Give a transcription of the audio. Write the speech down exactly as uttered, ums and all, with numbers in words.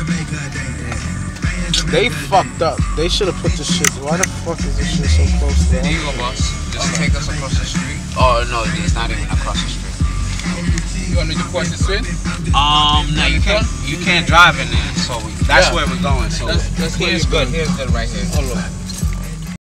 They fucked up. They should have put this shit. Why the fuck is this shit so close to There you go, boss. Just take us across the street. Oh no, it's not even across the street. You want me to cross the street? Um, no, you can't. You can't drive in there. So we, that's yeah. where we're going. So that's, that's here's good. Here's good right here. Hold on.